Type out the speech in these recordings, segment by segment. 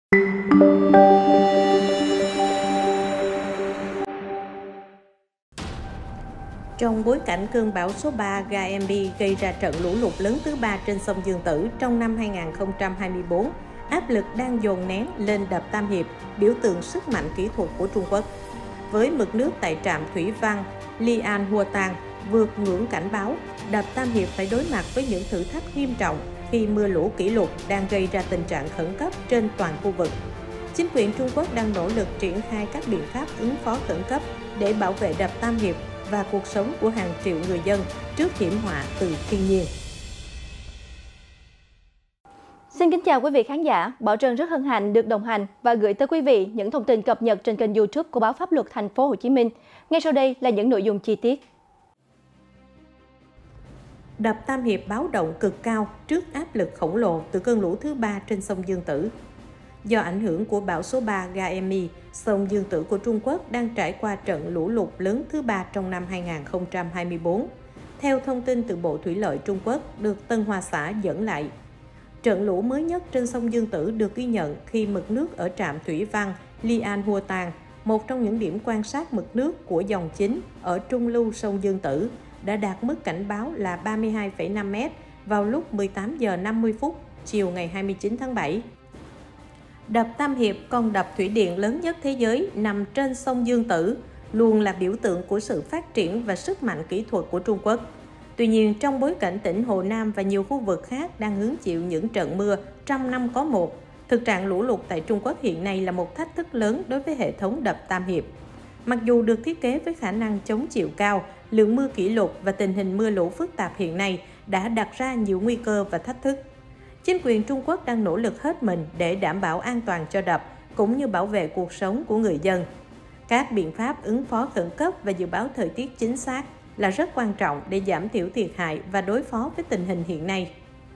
Trong bối cảnh cơn bão số 3 Gaemi gây ra trận lũ lụt lớn thứ 3 trên sông Dương Tử trong năm 2024, áp lực đang dồn nén lên đập Tam Hiệp, biểu tượng sức mạnh kỹ thuật của Trung Quốc. Với mực nước tại trạm thủy văn Lian Hua Tang vượt ngưỡng cảnh báo, đập Tam Hiệp phải đối mặt với những thử thách nghiêm trọng khi mưa lũ kỷ lục đang gây ra tình trạng khẩn cấp trên toàn khu vực. Chính quyền Trung Quốc đang nỗ lực triển khai các biện pháp ứng phó khẩn cấp để bảo vệ đập Tam Hiệp và cuộc sống của hàng triệu người dân trước hiểm họa từ thiên nhiên. Xin kính chào quý vị khán giả, Bảo Trân rất hân hạnh được đồng hành và gửi tới quý vị những thông tin cập nhật trên kênh YouTube của Báo Pháp Luật Thành phố Hồ Chí Minh. Ngay sau đây là những nội dung chi tiết. Đập Tam Hiệp báo động cực cao trước áp lực khổng lồ từ cơn lũ thứ 3 trên sông Dương Tử. Do ảnh hưởng của bão số 3 Gaemi, sông Dương Tử của Trung Quốc đang trải qua trận lũ lụt lớn thứ 3 trong năm 2024. Theo thông tin từ Bộ Thủy lợi Trung Quốc được Tân Hoa Xã dẫn lại, trận lũ mới nhất trên sông Dương Tử được ghi nhận khi mực nước ở trạm thủy văn Lian Hua Tang, một trong những điểm quan sát mực nước của dòng chính ở trung lưu sông Dương Tử, đã đạt mức cảnh báo là 32,5 m vào lúc 18 giờ 50 phút chiều ngày 29 tháng 7. Đập Tam Hiệp, con đập thủy điện lớn nhất thế giới nằm trên sông Dương Tử, luôn là biểu tượng của sự phát triển và sức mạnh kỹ thuật của Trung Quốc. Tuy nhiên, trong bối cảnh tỉnh Hồ Nam và nhiều khu vực khác đang hứng chịu những trận mưa trăm năm có một, thực trạng lũ lụt tại Trung Quốc hiện nay là một thách thức lớn đối với hệ thống đập Tam Hiệp. Mặc dù được thiết kế với khả năng chống chịu cao, lượng mưa kỷ lục và tình hình mưa lũ phức tạp hiện nay đã đặt ra nhiều nguy cơ và thách thức. Chính quyền Trung Quốc đang nỗ lực hết mình để đảm bảo an toàn cho đập, cũng như bảo vệ cuộc sống của người dân. Các biện pháp ứng phó khẩn cấp và dự báo thời tiết chính xác là rất quan trọng để giảm thiểu thiệt hại và đối phó với tình hình hiện nay.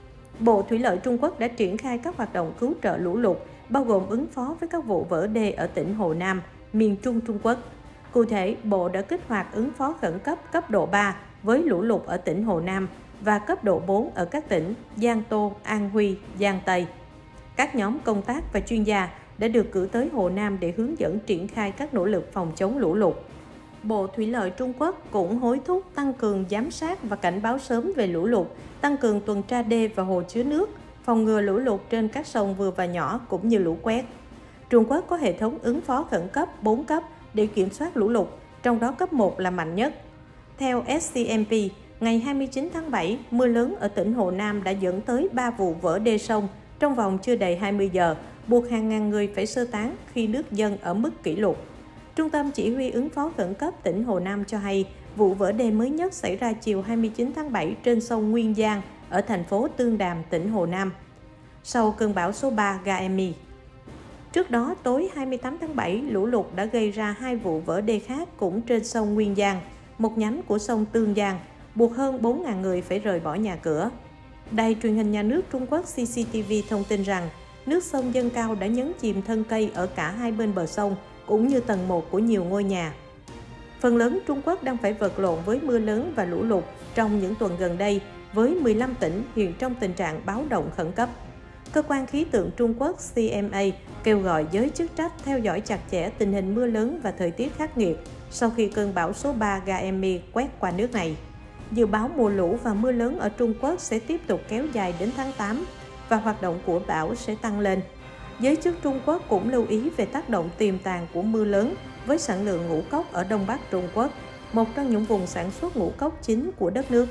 Bộ Thủy lợi Trung Quốc đã triển khai các hoạt động cứu trợ lũ lụt, bao gồm ứng phó với các vụ vỡ đê ở tỉnh Hồ Nam, miền Trung Trung Quốc. Cụ thể, Bộ đã kích hoạt ứng phó khẩn cấp cấp độ 3 với lũ lụt ở tỉnh Hồ Nam và cấp độ 4 ở các tỉnh Giang Tô, An Huy, Giang Tây. Các nhóm công tác và chuyên gia đã được cử tới Hồ Nam để hướng dẫn triển khai các nỗ lực phòng chống lũ lụt. Bộ Thủy lợi Trung Quốc cũng hối thúc tăng cường giám sát và cảnh báo sớm về lũ lụt, tăng cường tuần tra đê và hồ chứa nước, phòng ngừa lũ lụt trên các sông vừa và nhỏ cũng như lũ quét. Trung Quốc có hệ thống ứng phó khẩn cấp 4 cấp để kiểm soát lũ lụt, trong đó cấp 1 là mạnh nhất. Theo SCMP, ngày 29 tháng 7, mưa lớn ở tỉnh Hồ Nam đã dẫn tới 3 vụ vỡ đê sông trong vòng chưa đầy 20 giờ, buộc hàng ngàn người phải sơ tán khi nước dâng ở mức kỷ lục. Trung tâm Chỉ huy ứng phó khẩn cấp tỉnh Hồ Nam cho hay, vụ vỡ đê mới nhất xảy ra chiều 29 tháng 7 trên sông Nguyên Giang ở thành phố Tương Đàm, tỉnh Hồ Nam, sau cơn bão số 3 Gaemi. Trước đó, tối 28 tháng 7, lũ lụt đã gây ra 2 vụ vỡ đê khác cũng trên sông Nguyên Giang, một nhánh của sông Tương Giang, buộc hơn 4.000 người phải rời bỏ nhà cửa. Đài truyền hình nhà nước Trung Quốc CCTV thông tin rằng, nước sông dâng cao đã nhấn chìm thân cây ở cả hai bên bờ sông, cũng như tầng 1 của nhiều ngôi nhà. Phần lớn Trung Quốc đang phải vật lộn với mưa lớn và lũ lụt trong những tuần gần đây, với 15 tỉnh hiện trong tình trạng báo động khẩn cấp. Cơ quan khí tượng Trung Quốc CMA kêu gọi giới chức trách theo dõi chặt chẽ tình hình mưa lớn và thời tiết khắc nghiệt sau khi cơn bão số 3 Gaemi quét qua nước này. Dự báo mùa lũ và mưa lớn ở Trung Quốc sẽ tiếp tục kéo dài đến tháng 8 và hoạt động của bão sẽ tăng lên. Giới chức Trung Quốc cũng lưu ý về tác động tiềm tàng của mưa lớn với sản lượng ngũ cốc ở Đông Bắc Trung Quốc, một trong những vùng sản xuất ngũ cốc chính của đất nước.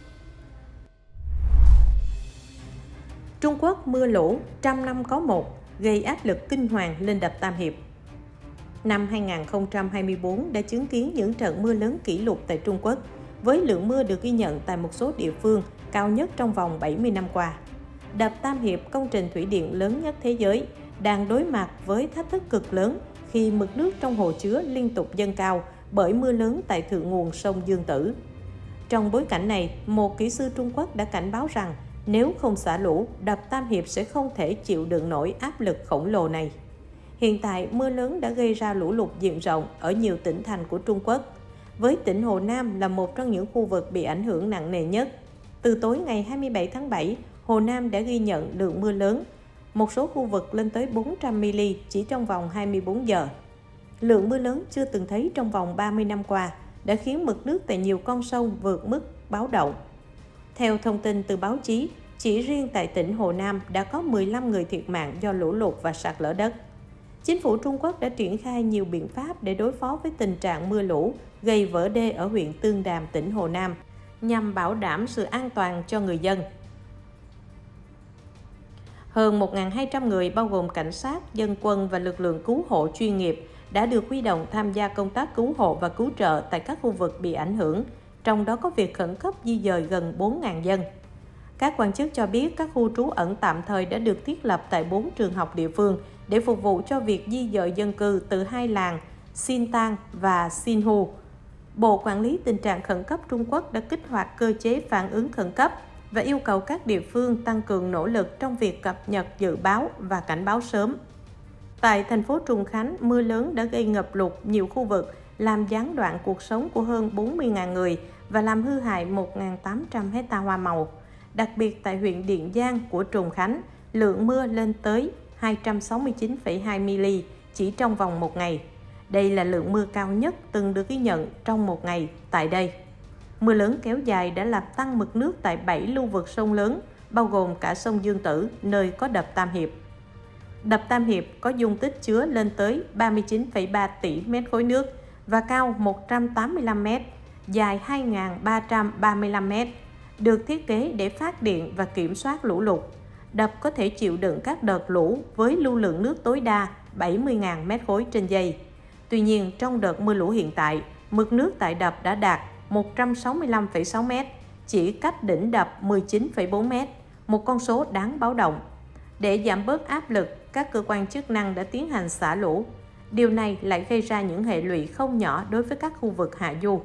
Trung Quốc mưa lũ trăm năm có một, gây áp lực kinh hoàng lên đập Tam Hiệp. Năm 2024 đã chứng kiến những trận mưa lớn kỷ lục tại Trung Quốc, với lượng mưa được ghi nhận tại một số địa phương cao nhất trong vòng 70 năm qua. Đập Tam Hiệp, công trình thủy điện lớn nhất thế giới, đang đối mặt với thách thức cực lớn khi mực nước trong hồ chứa liên tục dâng cao bởi mưa lớn tại thượng nguồn sông Dương Tử. Trong bối cảnh này, một kỹ sư Trung Quốc đã cảnh báo rằng nếu không xả lũ, đập Tam Hiệp sẽ không thể chịu đựng nổi áp lực khổng lồ này. Hiện tại, mưa lớn đã gây ra lũ lụt diện rộng ở nhiều tỉnh thành của Trung Quốc, với tỉnh Hồ Nam là một trong những khu vực bị ảnh hưởng nặng nề nhất. Từ tối ngày 27 tháng 7, Hồ Nam đã ghi nhận lượng mưa lớn một số khu vực lên tới 400 mm chỉ trong vòng 24 giờ. Lượng mưa lớn chưa từng thấy trong vòng 30 năm qua đã khiến mực nước tại nhiều con sông vượt mức báo động. Theo thông tin từ báo chí, chỉ riêng tại tỉnh Hồ Nam đã có 15 người thiệt mạng do lũ lụt và sạt lở đất. Chính phủ Trung Quốc đã triển khai nhiều biện pháp để đối phó với tình trạng mưa lũ gây vỡ đê ở huyện Tương Đàm, tỉnh Hồ Nam, nhằm bảo đảm sự an toàn cho người dân. Hơn 1.200 người bao gồm cảnh sát, dân quân và lực lượng cứu hộ chuyên nghiệp đã được huy động tham gia công tác cứu hộ và cứu trợ tại các khu vực bị ảnh hưởng, trong đó có việc khẩn cấp di dời gần 4.000 dân. Các quan chức cho biết các khu trú ẩn tạm thời đã được thiết lập tại 4 trường học địa phương để phục vụ cho việc di dời dân cư từ hai làng Xintang và Xinhu. Bộ Quản lý Tình trạng Khẩn cấp Trung Quốc đã kích hoạt cơ chế phản ứng khẩn cấp và yêu cầu các địa phương tăng cường nỗ lực trong việc cập nhật dự báo và cảnh báo sớm. Tại thành phố Trùng Khánh, mưa lớn đã gây ngập lụt nhiều khu vực, làm gián đoạn cuộc sống của hơn 40.000 người và làm hư hại 1.800 hecta hoa màu. Đặc biệt tại huyện Điện Giang của Trùng Khánh, lượng mưa lên tới 269,2 mm chỉ trong vòng một ngày. Đây là lượng mưa cao nhất từng được ghi nhận trong một ngày tại đây. Mưa lớn kéo dài đã làm tăng mực nước tại 7 lưu vực sông lớn, bao gồm cả sông Dương Tử, nơi có đập Tam Hiệp. Đập Tam Hiệp có dung tích chứa lên tới 39,3 tỷ mét khối nước và cao 185 mét, dài 2.335 mét, được thiết kế để phát điện và kiểm soát lũ lụt. Đập có thể chịu đựng các đợt lũ với lưu lượng nước tối đa 70.000 mét khối trên giây. Tuy nhiên, trong đợt mưa lũ hiện tại, mực nước tại đập đã đạt 165,6 mét, chỉ cách đỉnh đập 19,4 mét, một con số đáng báo động. Để giảm bớt áp lực, các cơ quan chức năng đã tiến hành xả lũ. Điều này lại gây ra những hệ lụy không nhỏ đối với các khu vực hạ du.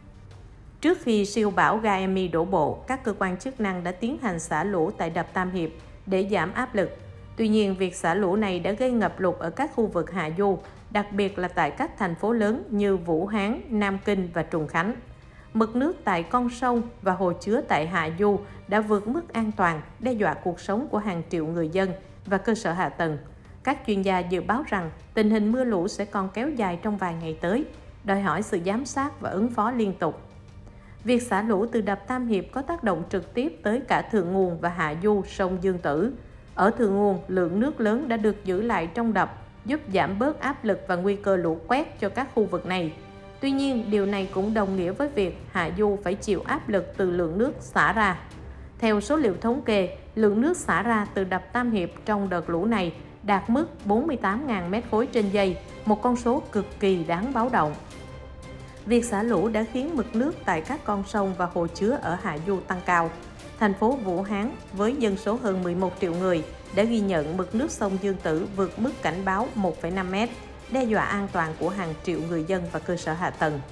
Trước khi siêu bão Gaemi đổ bộ, các cơ quan chức năng đã tiến hành xả lũ tại đập Tam Hiệp để giảm áp lực. Tuy nhiên, việc xả lũ này đã gây ngập lụt ở các khu vực hạ du, đặc biệt là tại các thành phố lớn như Vũ Hán, Nam Kinh và Trùng Khánh. Mực nước tại con sông và hồ chứa tại hạ du đã vượt mức an toàn, đe dọa cuộc sống của hàng triệu người dân và cơ sở hạ tầng. Các chuyên gia dự báo rằng tình hình mưa lũ sẽ còn kéo dài trong vài ngày tới, đòi hỏi sự giám sát và ứng phó liên tục. Việc xả lũ từ đập Tam Hiệp có tác động trực tiếp tới cả thượng nguồn và hạ du sông Dương Tử. Ở thượng nguồn, lượng nước lớn đã được giữ lại trong đập, giúp giảm bớt áp lực và nguy cơ lũ quét cho các khu vực này. Tuy nhiên, điều này cũng đồng nghĩa với việc hạ du phải chịu áp lực từ lượng nước xả ra. Theo số liệu thống kê, lượng nước xả ra từ đập Tam Hiệp trong đợt lũ này đạt mức 48.000 mét khối trên giây, một con số cực kỳ đáng báo động. Việc xả lũ đã khiến mực nước tại các con sông và hồ chứa ở hạ du tăng cao. Thành phố Vũ Hán với dân số hơn 11 triệu người đã ghi nhận mực nước sông Dương Tử vượt mức cảnh báo 1,5 mét, đe dọa an toàn của hàng triệu người dân và cơ sở hạ tầng.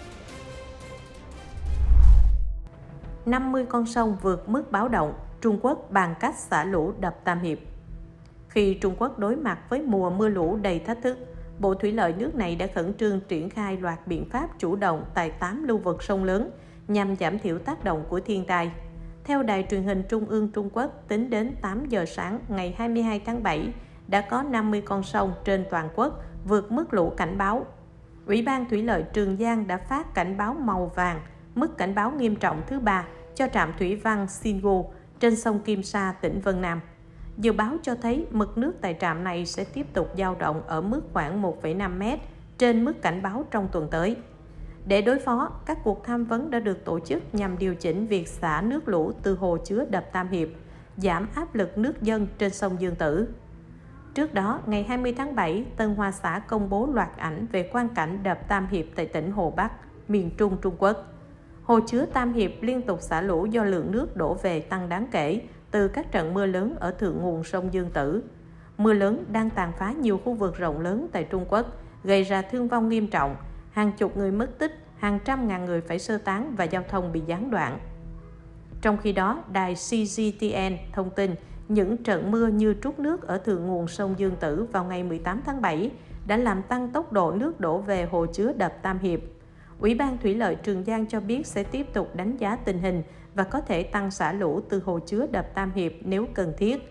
50 con sông vượt mức báo động, Trung Quốc bàn cách xả lũ đập Tam Hiệp. Khi Trung Quốc đối mặt với mùa mưa lũ đầy thách thức, Bộ Thủy lợi nước này đã khẩn trương triển khai loạt biện pháp chủ động tại 8 lưu vực sông lớn nhằm giảm thiểu tác động của thiên tai. Theo Đài truyền hình Trung ương Trung Quốc, tính đến 8 giờ sáng ngày 22 tháng 7, đã có 50 con sông trên toàn quốc vượt mức lũ cảnh báo. Ủy ban Thủy lợi Trường Giang đã phát cảnh báo màu vàng, mức cảnh báo nghiêm trọng thứ 3 cho trạm thủy văn Xingu trên sông Kim Sa, tỉnh Vân Nam. Dự báo cho thấy mực nước tại trạm này sẽ tiếp tục dao động ở mức khoảng 1,5 mét trên mức cảnh báo trong tuần tới. Để đối phó, các cuộc tham vấn đã được tổ chức nhằm điều chỉnh việc xả nước lũ từ hồ chứa đập Tam Hiệp, giảm áp lực nước dâng trên sông Dương Tử. Trước đó, ngày 20 tháng 7, Tân Hoa Xã công bố loạt ảnh về quang cảnh đập Tam Hiệp tại tỉnh Hồ Bắc, miền Trung Trung Quốc. Hồ chứa Tam Hiệp liên tục xả lũ do lượng nước đổ về tăng đáng kể từ các trận mưa lớn ở thượng nguồn sông Dương Tử. Mưa lớn đang tàn phá nhiều khu vực rộng lớn tại Trung Quốc, gây ra thương vong nghiêm trọng, hàng chục người mất tích, hàng trăm ngàn người phải sơ tán và giao thông bị gián đoạn. Trong khi đó, đài CGTN thông tin những trận mưa như trút nước ở thượng nguồn sông Dương Tử vào ngày 18 tháng 7 đã làm tăng tốc độ nước đổ về hồ chứa đập Tam Hiệp. Ủy ban Thủy lợi Trường Giang cho biết sẽ tiếp tục đánh giá tình hình và có thể tăng xả lũ từ hồ chứa đập Tam Hiệp nếu cần thiết.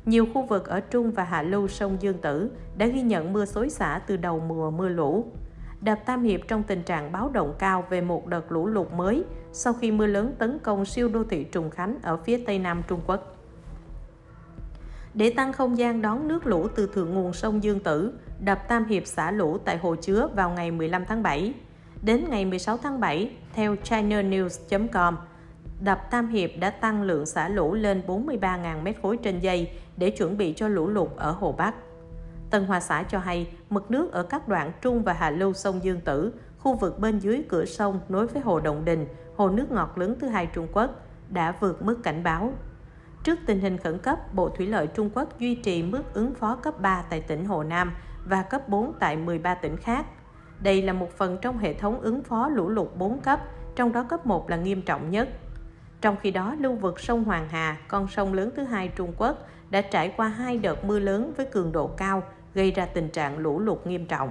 Nhiều khu vực ở trung và hạ lưu sông Dương Tử đã ghi nhận mưa xối xả từ đầu mùa mưa lũ. Đập Tam Hiệp trong tình trạng báo động cao về một đợt lũ lụt mới sau khi mưa lớn tấn công siêu đô thị Trùng Khánh ở phía tây nam Trung Quốc. Để tăng không gian đón nước lũ từ thượng nguồn sông Dương Tử, đập Tam Hiệp xả lũ tại hồ chứa vào ngày 15 tháng 7. Đến ngày 16 tháng 7, theo chinanews.com, đập Tam Hiệp đã tăng lượng xả lũ lên 43.000 mét khối trên giây để chuẩn bị cho lũ lụt ở Hồ Bắc. Tân Hoa Xã cho hay, mực nước ở các đoạn trung và hạ lưu sông Dương Tử, khu vực bên dưới cửa sông nối với hồ Động Đình, hồ nước ngọt lớn thứ hai Trung Quốc, đã vượt mức cảnh báo. Trước tình hình khẩn cấp, Bộ Thủy lợi Trung Quốc duy trì mức ứng phó cấp 3 tại tỉnh Hồ Nam và cấp 4 tại 13 tỉnh khác. Đây là một phần trong hệ thống ứng phó lũ lụt 4 cấp, trong đó cấp 1 là nghiêm trọng nhất. Trong khi đó, lưu vực sông Hoàng Hà, con sông lớn thứ hai Trung Quốc, đã trải qua 2 đợt mưa lớn với cường độ cao, gây ra tình trạng lũ lụt nghiêm trọng.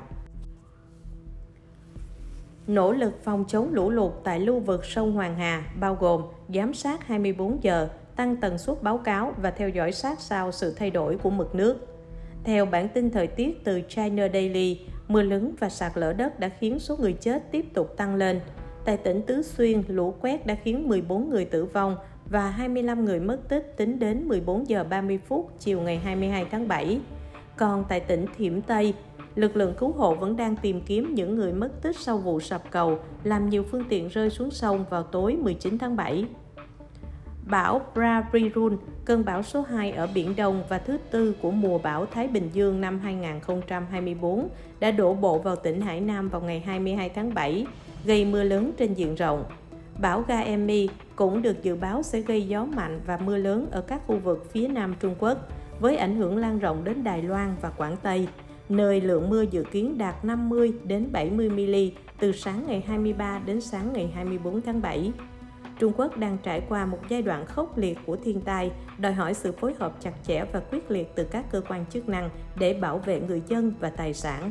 Nỗ lực phòng chống lũ lụt tại lưu vực sông Hoàng Hà bao gồm giám sát 24 giờ, tăng tần suất báo cáo và theo dõi sát sao sự thay đổi của mực nước. Theo bản tin thời tiết từ China Daily, mưa lớn và sạt lở đất đã khiến số người chết tiếp tục tăng lên. Tại tỉnh Tứ Xuyên, lũ quét đã khiến 14 người tử vong và 25 người mất tích tính đến 14 giờ 30 phút chiều ngày 22 tháng 7. Còn tại tỉnh Thiểm Tây, lực lượng cứu hộ vẫn đang tìm kiếm những người mất tích sau vụ sập cầu làm nhiều phương tiện rơi xuống sông vào tối 19 tháng 7. Bão Pravirun, cơn bão số 2 ở Biển Đông và thứ tư của mùa bão Thái Bình Dương năm 2024, đã đổ bộ vào tỉnh Hải Nam vào ngày 22 tháng 7, gây mưa lớn trên diện rộng. Bão Gaemi cũng được dự báo sẽ gây gió mạnh và mưa lớn ở các khu vực phía Nam Trung Quốc, với ảnh hưởng lan rộng đến Đài Loan và Quảng Tây, nơi lượng mưa dự kiến đạt 50 đến 70 mm từ sáng ngày 23 đến sáng ngày 24 tháng 7. Trung Quốc đang trải qua một giai đoạn khốc liệt của thiên tai, đòi hỏi sự phối hợp chặt chẽ và quyết liệt từ các cơ quan chức năng để bảo vệ người dân và tài sản.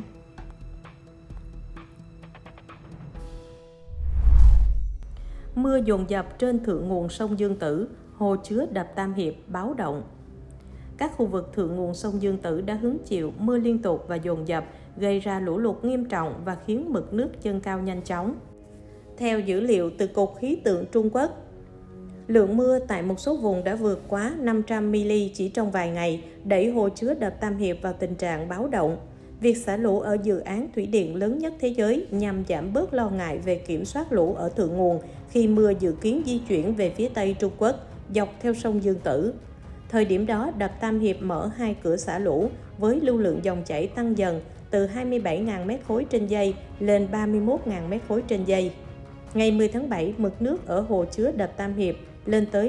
Mưa dồn dập trên thượng nguồn sông Dương Tử, hồ chứa đập Tam Hiệp báo động. Các khu vực thượng nguồn sông Dương Tử đã hứng chịu mưa liên tục và dồn dập, gây ra lũ lụt nghiêm trọng và khiến mực nước dâng cao nhanh chóng. Theo dữ liệu từ Cục Khí tượng Trung Quốc, lượng mưa tại một số vùng đã vượt quá 500 mm chỉ trong vài ngày, đẩy hồ chứa đập Tam Hiệp vào tình trạng báo động. Việc xả lũ ở dự án thủy điện lớn nhất thế giới nhằm giảm bớt lo ngại về kiểm soát lũ ở thượng nguồn khi mưa dự kiến di chuyển về phía Tây Trung Quốc dọc theo sông Dương Tử. Thời điểm đó, đập Tam Hiệp mở 2 cửa xả lũ với lưu lượng dòng chảy tăng dần từ 27.000 mét khối trên giây lên 31.000 mét khối trên giây. Ngày 10 tháng 7, mực nước ở hồ chứa đập Tam Hiệp lên tới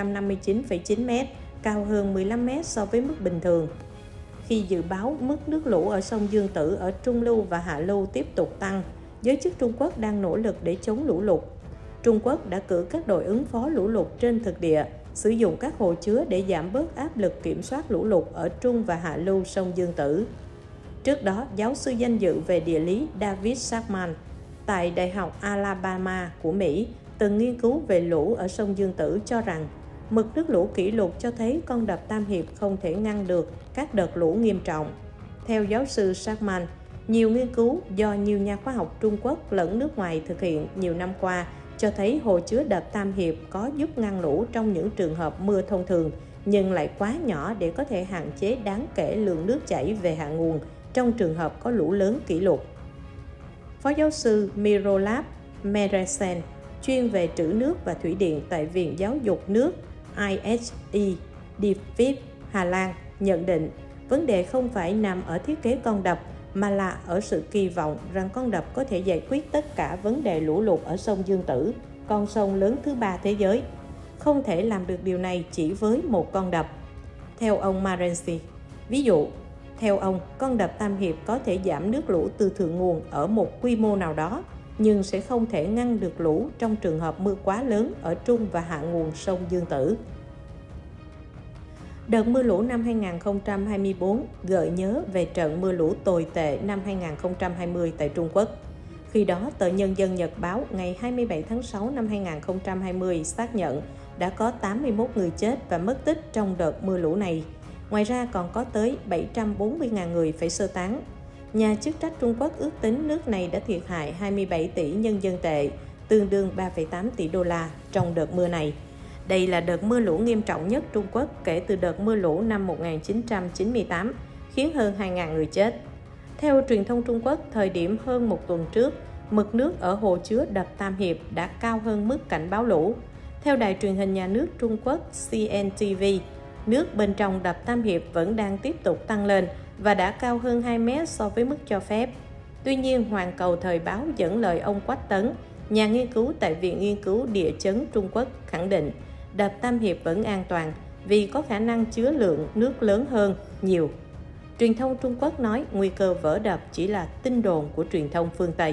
159,9 mét, cao hơn 15 mét so với mức bình thường. Khi dự báo mức nước lũ ở sông Dương Tử ở trung lưu và hạ lưu tiếp tục tăng, giới chức Trung Quốc đang nỗ lực để chống lũ lụt. Trung Quốc đã cử các đội ứng phó lũ lụt trên thực địa, sử dụng các hồ chứa để giảm bớt áp lực kiểm soát lũ lụt ở trung và hạ lưu sông Dương Tử. Trước đó, giáo sư danh dự về địa lý David Sackman tại Đại học Alabama của Mỹ từng nghiên cứu về lũ ở sông Dương Tử cho rằng mực nước lũ kỷ lục cho thấy con đập Tam Hiệp không thể ngăn được các đợt lũ nghiêm trọng. Theo giáo sư Sackman, nhiều nghiên cứu do nhiều nhà khoa học Trung Quốc lẫn nước ngoài thực hiện nhiều năm qua cho thấy hồ chứa đập Tam Hiệp có giúp ngăn lũ trong những trường hợp mưa thông thường, nhưng lại quá nhỏ để có thể hạn chế đáng kể lượng nước chảy về hạ nguồn trong trường hợp có lũ lớn kỷ lục. Phó giáo sư Mirolab Meresen, chuyên về trữ nước và thủy điện tại Viện Giáo dục nước ISE Delft, Hà Lan, nhận định vấn đề không phải nằm ở thiết kế con đập mà là ở sự kỳ vọng rằng con đập có thể giải quyết tất cả vấn đề lũ lụt ở sông Dương Tử, con sông lớn thứ ba thế giới. Không thể làm được điều này chỉ với một con đập. Theo ông Marensi, ví dụ, theo ông, con đập Tam Hiệp có thể giảm nước lũ từ thượng nguồn ở một quy mô nào đó, nhưng sẽ không thể ngăn được lũ trong trường hợp mưa quá lớn ở trung và hạ nguồn sông Dương Tử. Đợt mưa lũ năm 2024 gợi nhớ về trận mưa lũ tồi tệ năm 2020 tại Trung Quốc. Khi đó, tờ Nhân dân Nhật báo ngày 27 tháng 6 năm 2020 xác nhận đã có 81 người chết và mất tích trong đợt mưa lũ này. Ngoài ra còn có tới 740.000 người phải sơ tán. Nhà chức trách Trung Quốc ước tính nước này đã thiệt hại 27 tỷ nhân dân tệ, tương đương 3,8 tỷ đô la trong đợt mưa này. Đây là đợt mưa lũ nghiêm trọng nhất Trung Quốc kể từ đợt mưa lũ năm 1998, khiến hơn 2.000 người chết. Theo truyền thông Trung Quốc, thời điểm hơn một tuần trước, mực nước ở hồ chứa đập Tam Hiệp đã cao hơn mức cảnh báo lũ. Theo đài truyền hình nhà nước Trung Quốc CNTV, nước bên trong đập Tam Hiệp vẫn đang tiếp tục tăng lên và đã cao hơn 2 mét so với mức cho phép. Tuy nhiên, Hoàn Cầu Thời báo dẫn lời ông Quách Tấn, nhà nghiên cứu tại Viện Nghiên cứu Địa chấn Trung Quốc khẳng định đập Tam Hiệp vẫn an toàn vì có khả năng chứa lượng nước lớn hơn nhiều. Truyền thông Trung Quốc nói nguy cơ vỡ đập chỉ là tin đồn của truyền thông phương Tây.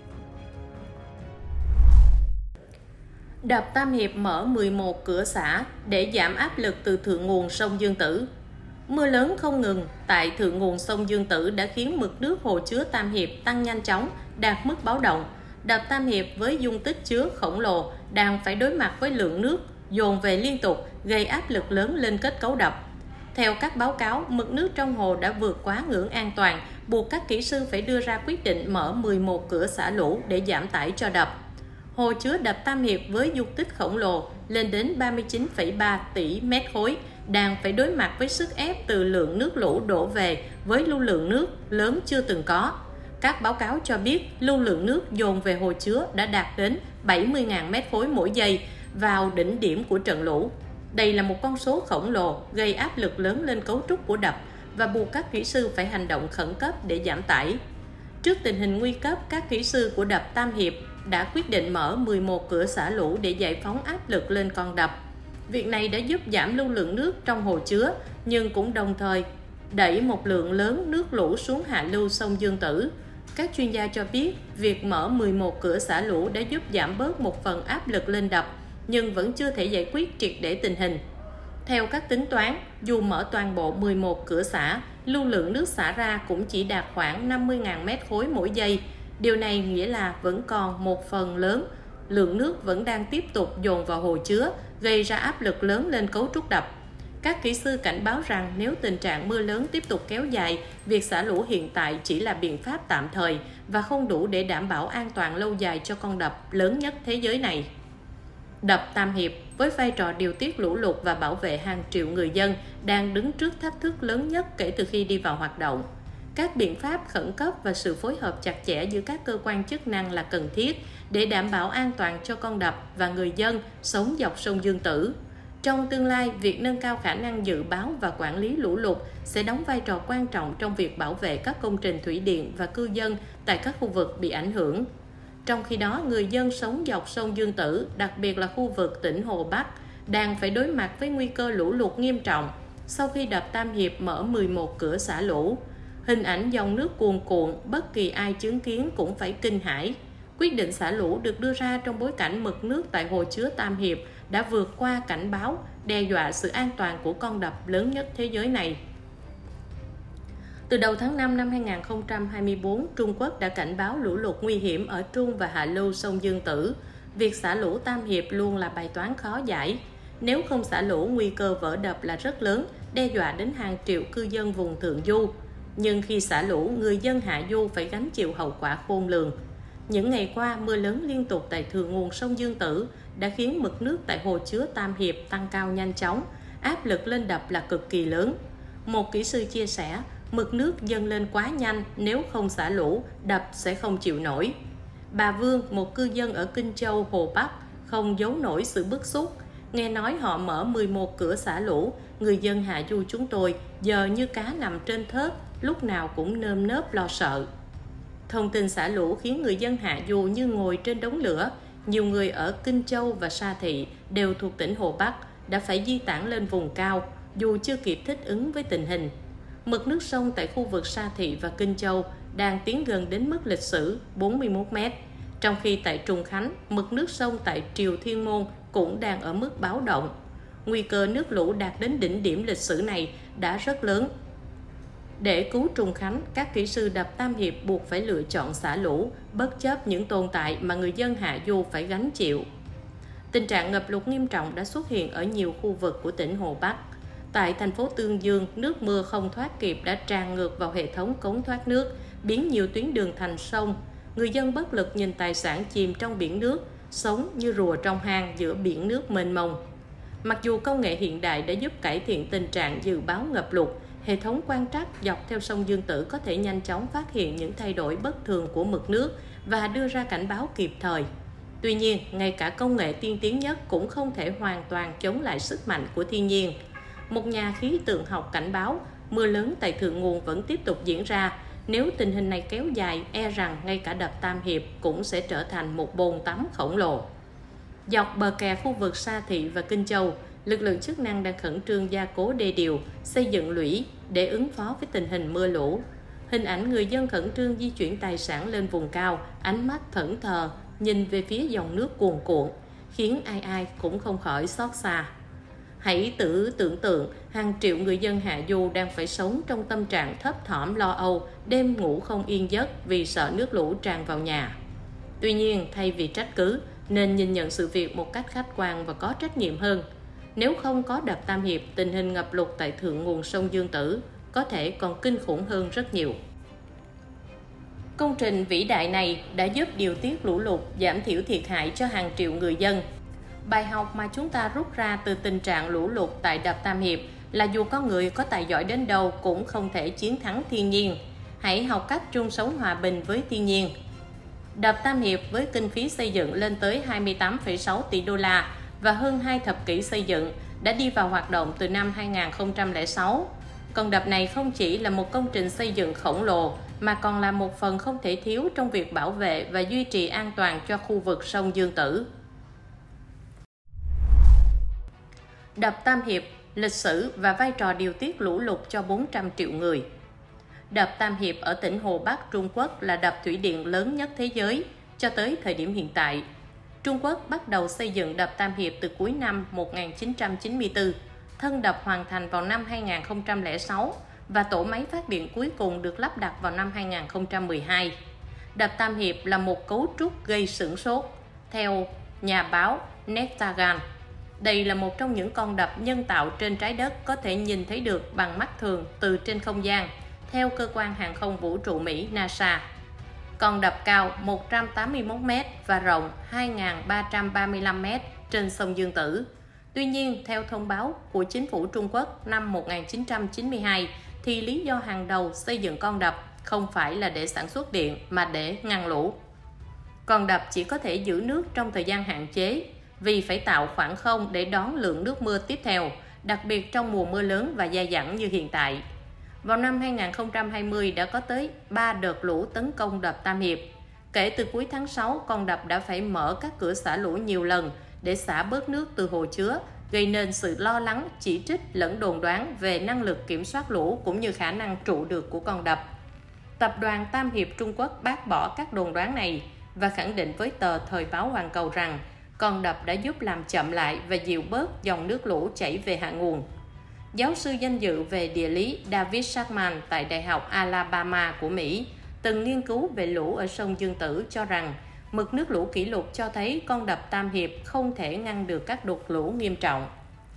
Đập Tam Hiệp mở 11 cửa xả để giảm áp lực từ thượng nguồn sông Dương Tử. Mưa lớn không ngừng tại thượng nguồn sông Dương Tử đã khiến mực nước hồ chứa Tam Hiệp tăng nhanh chóng, đạt mức báo động. Đập Tam Hiệp với dung tích chứa khổng lồ đang phải đối mặt với lượng nước dồn về liên tục, gây áp lực lớn lên kết cấu đập. Theo các báo cáo, mực nước trong hồ đã vượt quá ngưỡng an toàn, buộc các kỹ sư phải đưa ra quyết định mở 11 cửa xả lũ để giảm tải cho đập. Hồ chứa đập Tam Hiệp với dung tích khổng lồ lên đến 39,3 tỷ mét khối, đang phải đối mặt với sức ép từ lượng nước lũ đổ về với lưu lượng nước lớn chưa từng có. Các báo cáo cho biết lưu lượng nước dồn về hồ chứa đã đạt đến 70.000 mét khối mỗi giây vào đỉnh điểm của trận lũ. Đây là một con số khổng lồ gây áp lực lớn lên cấu trúc của đập và buộc các kỹ sư phải hành động khẩn cấp để giảm tải. Trước tình hình nguy cấp, các kỹ sư của đập Tam Hiệp đã quyết định mở 11 cửa xả lũ để giải phóng áp lực lên con đập. Việc này đã giúp giảm lưu lượng nước trong hồ chứa, nhưng cũng đồng thời đẩy một lượng lớn nước lũ xuống hạ lưu sông Dương Tử. Các chuyên gia cho biết, việc mở 11 cửa xả lũ đã giúp giảm bớt một phần áp lực lên đập, nhưng vẫn chưa thể giải quyết triệt để tình hình. Theo các tính toán, dù mở toàn bộ 11 cửa xả, lưu lượng nước xả ra cũng chỉ đạt khoảng 50.000 mét khối mỗi giây. Điều này nghĩa là vẫn còn một phần lớn lượng nước vẫn đang tiếp tục dồn vào hồ chứa, gây ra áp lực lớn lên cấu trúc đập. Các kỹ sư cảnh báo rằng nếu tình trạng mưa lớn tiếp tục kéo dài, việc xả lũ hiện tại chỉ là biện pháp tạm thời và không đủ để đảm bảo an toàn lâu dài cho con đập lớn nhất thế giới này. Đập Tam Hiệp với vai trò điều tiết lũ lụt và bảo vệ hàng triệu người dân đang đứng trước thách thức lớn nhất kể từ khi đi vào hoạt động. Các biện pháp khẩn cấp và sự phối hợp chặt chẽ giữa các cơ quan chức năng là cần thiết để đảm bảo an toàn cho con đập và người dân sống dọc sông Dương Tử. Trong tương lai, việc nâng cao khả năng dự báo và quản lý lũ lụt sẽ đóng vai trò quan trọng trong việc bảo vệ các công trình thủy điện và cư dân tại các khu vực bị ảnh hưởng. Trong khi đó, người dân sống dọc sông Dương Tử, đặc biệt là khu vực tỉnh Hồ Bắc, đang phải đối mặt với nguy cơ lũ lụt nghiêm trọng sau khi đập Tam Hiệp mở 11 cửa xả lũ. Hình ảnh dòng nước cuồn cuộn, bất kỳ ai chứng kiến cũng phải kinh hãi. Quyết định xả lũ được đưa ra trong bối cảnh mực nước tại hồ chứa Tam Hiệp đã vượt qua cảnh báo, đe dọa sự an toàn của con đập lớn nhất thế giới này. Từ đầu tháng 5 năm 2024, Trung Quốc đã cảnh báo lũ lụt nguy hiểm ở trung và hạ lưu sông Dương Tử. Việc xả lũ Tam Hiệp luôn là bài toán khó giải. Nếu không xả lũ, nguy cơ vỡ đập là rất lớn, đe dọa đến hàng triệu cư dân vùng thượng du. Nhưng khi xả lũ, người dân hạ du phải gánh chịu hậu quả khôn lường. Những ngày qua, mưa lớn liên tục tại thượng nguồn sông Dương Tử đã khiến mực nước tại hồ chứa Tam Hiệp tăng cao nhanh chóng, áp lực lên đập là cực kỳ lớn. Một kỹ sư chia sẻ, mực nước dâng lên quá nhanh, nếu không xả lũ, đập sẽ không chịu nổi. Bà Vương, một cư dân ở Kinh Châu, Hồ Bắc, không giấu nổi sự bức xúc. Nghe nói họ mở 11 cửa xả lũ, người dân hạ du chúng tôi giờ như cá nằm trên thớt, lúc nào cũng nơm nớp lo sợ. Thông tin xả lũ khiến người dân hạ du như ngồi trên đống lửa. Nhiều người ở Kinh Châu và Sa Thị đều thuộc tỉnh Hồ Bắc đã phải di tản lên vùng cao, dù chưa kịp thích ứng với tình hình. Mực nước sông tại khu vực Sa Thị và Kinh Châu đang tiến gần đến mức lịch sử 41 m, trong khi tại Trùng Khánh, mực nước sông tại Triều Thiên Môn cũng đang ở mức báo động. Nguy cơ nước lũ đạt đến đỉnh điểm lịch sử này đã rất lớn. Để cứu Trùng Khánh, các kỹ sư đập Tam Hiệp buộc phải lựa chọn xả lũ, bất chấp những tồn tại mà người dân hạ du phải gánh chịu. Tình trạng ngập lụt nghiêm trọng đã xuất hiện ở nhiều khu vực của tỉnh Hồ Bắc. Tại thành phố Tương Dương, nước mưa không thoát kịp đã tràn ngược vào hệ thống cống thoát nước, biến nhiều tuyến đường thành sông. Người dân bất lực nhìn tài sản chìm trong biển nước, sống như rùa trong hang giữa biển nước mênh mông. Mặc dù công nghệ hiện đại đã giúp cải thiện tình trạng dự báo ngập lụt, hệ thống quan trắc dọc theo sông Dương Tử có thể nhanh chóng phát hiện những thay đổi bất thường của mực nước và đưa ra cảnh báo kịp thời. Tuy nhiên, ngay cả công nghệ tiên tiến nhất cũng không thể hoàn toàn chống lại sức mạnh của thiên nhiên. Một nhà khí tượng học cảnh báo, mưa lớn tại thượng nguồn vẫn tiếp tục diễn ra. Nếu tình hình này kéo dài, e rằng ngay cả đập Tam Hiệp cũng sẽ trở thành một bồn tắm khổng lồ. Dọc bờ kè khu vực Sa Thị và Kinh Châu, lực lượng chức năng đang khẩn trương gia cố đê điều, xây dựng lũy để ứng phó với tình hình mưa lũ. Hình ảnh người dân khẩn trương di chuyển tài sản lên vùng cao, ánh mắt thẫn thờ, nhìn về phía dòng nước cuồn cuộn, khiến ai ai cũng không khỏi xót xa. Hãy tưởng tượng hàng triệu người dân Hạ Du đang phải sống trong tâm trạng thấp thỏm lo âu, đêm ngủ không yên giấc vì sợ nước lũ tràn vào nhà. Tuy nhiên, thay vì trách cứ, nên nhìn nhận sự việc một cách khách quan và có trách nhiệm hơn. Nếu không có đập Tam Hiệp, tình hình ngập lụt tại thượng nguồn sông Dương Tử có thể còn kinh khủng hơn rất nhiều. Công trình vĩ đại này đã giúp điều tiết lũ lụt, giảm thiểu thiệt hại cho hàng triệu người dân. Bài học mà chúng ta rút ra từ tình trạng lũ lụt tại đập Tam Hiệp là dù con người có tài giỏi đến đâu cũng không thể chiến thắng thiên nhiên. Hãy học cách chung sống hòa bình với thiên nhiên. Đập Tam Hiệp với kinh phí xây dựng lên tới 28,6 tỷ đô la và hơn 2 thập kỷ xây dựng đã đi vào hoạt động từ năm 2006. Con đập này không chỉ là một công trình xây dựng khổng lồ mà còn là một phần không thể thiếu trong việc bảo vệ và duy trì an toàn cho khu vực sông Dương Tử. Đập Tam Hiệp, lịch sử và vai trò điều tiết lũ lụt cho 400 triệu người. Đập Tam Hiệp ở tỉnh Hồ Bắc, Trung Quốc là đập thủy điện lớn nhất thế giới cho tới thời điểm hiện tại. Trung Quốc bắt đầu xây dựng đập Tam Hiệp từ cuối năm 1994, thân đập hoàn thành vào năm 2006 và tổ máy phát điện cuối cùng được lắp đặt vào năm 2012. Đập Tam Hiệp là một cấu trúc gây sửng sốt, theo nhà báo Netagan. Đây là một trong những con đập nhân tạo trên trái đất có thể nhìn thấy được bằng mắt thường từ trên không gian, theo cơ quan hàng không vũ trụ Mỹ NASA. Con đập cao 181 m và rộng 2.335 m trên sông Dương Tử. Tuy nhiên, theo thông báo của chính phủ Trung Quốc năm 1992, thì lý do hàng đầu xây dựng con đập không phải là để sản xuất điện mà để ngăn lũ. Con đập chỉ có thể giữ nước trong thời gian hạn chế vì phải tạo khoảng không để đón lượng nước mưa tiếp theo, đặc biệt trong mùa mưa lớn và dai dẳng như hiện tại. Vào năm 2020 đã có tới 3 đợt lũ tấn công đập Tam Hiệp. Kể từ cuối tháng 6, con đập đã phải mở các cửa xả lũ nhiều lần để xả bớt nước từ hồ chứa, gây nên sự lo lắng, chỉ trích lẫn đồn đoán về năng lực kiểm soát lũ cũng như khả năng trụ được của con đập. Tập đoàn Tam Hiệp Trung Quốc bác bỏ các đồn đoán này và khẳng định với tờ Thời báo Hoàn Cầu rằng con đập đã giúp làm chậm lại và dịu bớt dòng nước lũ chảy về hạ nguồn. Giáo sư danh dự về địa lý David Shackman tại Đại học Alabama của Mỹ từng nghiên cứu về lũ ở sông Dương Tử cho rằng mực nước lũ kỷ lục cho thấy con đập Tam Hiệp không thể ngăn được các đột lũ nghiêm trọng.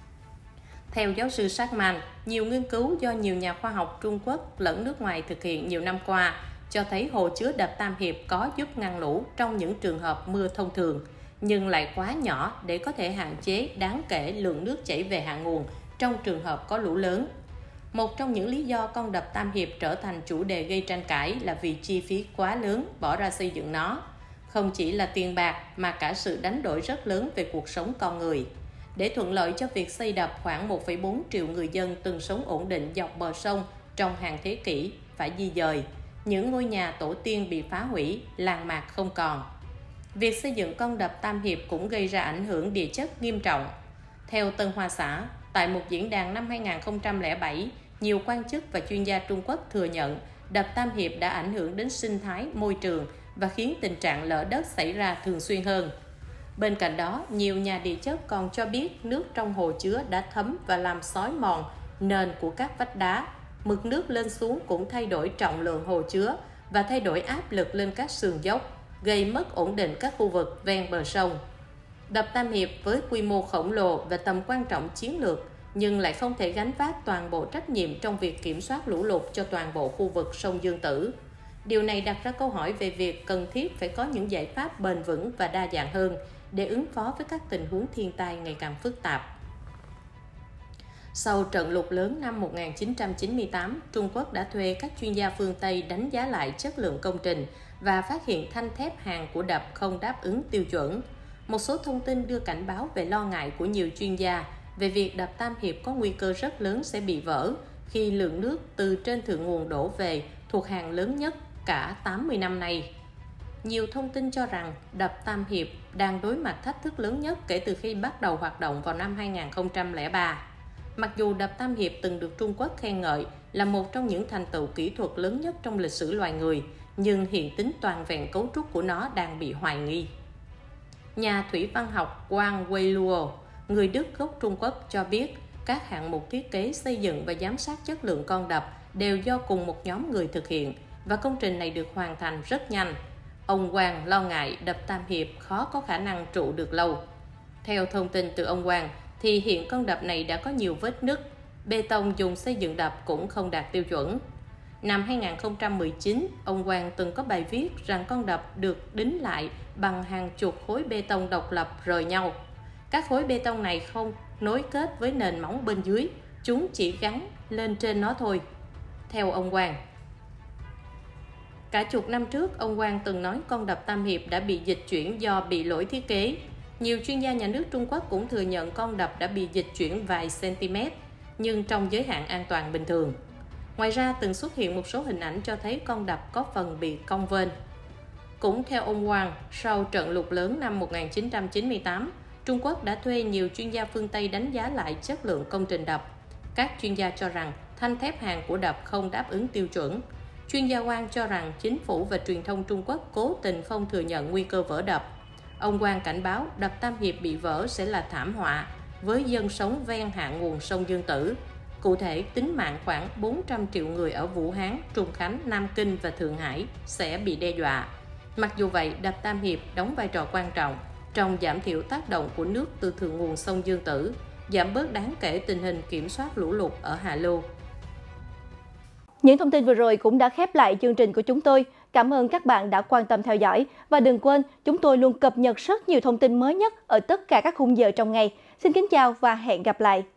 Theo giáo sư Shackman, nhiều nghiên cứu do nhiều nhà khoa học Trung Quốc lẫn nước ngoài thực hiện nhiều năm qua cho thấy hồ chứa đập Tam Hiệp có giúp ngăn lũ trong những trường hợp mưa thông thường, nhưng lại quá nhỏ để có thể hạn chế đáng kể lượng nước chảy về hạ nguồn trong trường hợp có lũ lớn. Một trong những lý do con đập Tam Hiệp trở thành chủ đề gây tranh cãi là vì chi phí quá lớn bỏ ra xây dựng nó. Không chỉ là tiền bạc mà cả sự đánh đổi rất lớn về cuộc sống con người. Để thuận lợi cho việc xây đập, khoảng 1,4 triệu người dân từng sống ổn định dọc bờ sông trong hàng thế kỷ phải di dời. Những ngôi nhà tổ tiên bị phá hủy, làng mạc không còn. Việc xây dựng con đập Tam Hiệp cũng gây ra ảnh hưởng địa chất nghiêm trọng. Theo Tân Hoa Xã, tại một diễn đàn năm 2007, nhiều quan chức và chuyên gia Trung Quốc thừa nhận đập Tam Hiệp đã ảnh hưởng đến sinh thái, môi trường và khiến tình trạng lở đất xảy ra thường xuyên hơn. Bên cạnh đó, nhiều nhà địa chất còn cho biết nước trong hồ chứa đã thấm và làm xói mòn nền của các vách đá. Mực nước lên xuống cũng thay đổi trọng lượng hồ chứa và thay đổi áp lực lên các sườn dốc, gây mất ổn định các khu vực ven bờ sông. Đập Tam Hiệp với quy mô khổng lồ và tầm quan trọng chiến lược nhưng lại không thể gánh vác toàn bộ trách nhiệm trong việc kiểm soát lũ lụt cho toàn bộ khu vực sông Dương Tử. Điều này đặt ra câu hỏi về việc cần thiết phải có những giải pháp bền vững và đa dạng hơn để ứng phó với các tình huống thiên tai ngày càng phức tạp. Sau trận lụt lớn năm 1998, Trung Quốc đã thuê các chuyên gia phương Tây đánh giá lại chất lượng công trình và phát hiện thanh thép hàn của đập không đáp ứng tiêu chuẩn. Một số thông tin đưa cảnh báo về lo ngại của nhiều chuyên gia về việc đập Tam Hiệp có nguy cơ rất lớn sẽ bị vỡ khi lượng nước từ trên thượng nguồn đổ về thuộc hàng lớn nhất cả 80 năm nay. Nhiều thông tin cho rằng đập Tam Hiệp đang đối mặt thách thức lớn nhất kể từ khi bắt đầu hoạt động vào năm 2003. Mặc dù đập Tam Hiệp từng được Trung Quốc khen ngợi là một trong những thành tựu kỹ thuật lớn nhất trong lịch sử loài người, nhưng hiện tính toàn vẹn cấu trúc của nó đang bị hoài nghi. Nhà thủy văn học Wang Weiluo, người Đức gốc Trung Quốc, cho biết các hạng mục thiết kế, xây dựng và giám sát chất lượng con đập đều do cùng một nhóm người thực hiện và công trình này được hoàn thành rất nhanh. Ông Wang lo ngại đập Tam Hiệp khó có khả năng trụ được lâu. Theo thông tin từ ông Wang, thì hiện con đập này đã có nhiều vết nứt, bê tông dùng xây dựng đập cũng không đạt tiêu chuẩn. Năm 2019, ông Wang từng có bài viết rằng con đập được đính lại bằng hàng chục khối bê tông độc lập rời nhau. Các khối bê tông này không nối kết với nền móng bên dưới, chúng chỉ gắn lên trên nó thôi. Theo ông Wang, cả chục năm trước, ông Wang từng nói con đập Tam Hiệp đã bị dịch chuyển do bị lỗi thiết kế. Nhiều chuyên gia nhà nước Trung Quốc cũng thừa nhận con đập đã bị dịch chuyển vài cm, nhưng trong giới hạn an toàn bình thường. Ngoài ra, từng xuất hiện một số hình ảnh cho thấy con đập có phần bị cong vênh. Cũng theo ông Wang, sau trận lụt lớn năm 1998, Trung Quốc đã thuê nhiều chuyên gia phương Tây đánh giá lại chất lượng công trình đập. Các chuyên gia cho rằng thanh thép hàn của đập không đáp ứng tiêu chuẩn. Chuyên gia Wang cho rằng chính phủ và truyền thông Trung Quốc cố tình không thừa nhận nguy cơ vỡ đập. Ông Wang cảnh báo đập Tam Hiệp bị vỡ sẽ là thảm họa với dân sống ven hạ nguồn sông Dương Tử. Cụ thể, tính mạng khoảng 400 triệu người ở Vũ Hán, Trùng Khánh, Nam Kinh và Thượng Hải sẽ bị đe dọa. Mặc dù vậy, đập Tam Hiệp đóng vai trò quan trọng trong giảm thiểu tác động của nước từ thượng nguồn sông Dương Tử, giảm bớt đáng kể tình hình kiểm soát lũ lụt ở Hạ Lưu. Những thông tin vừa rồi cũng đã khép lại chương trình của chúng tôi. Cảm ơn các bạn đã quan tâm theo dõi. Và đừng quên, chúng tôi luôn cập nhật rất nhiều thông tin mới nhất ở tất cả các khung giờ trong ngày. Xin kính chào và hẹn gặp lại!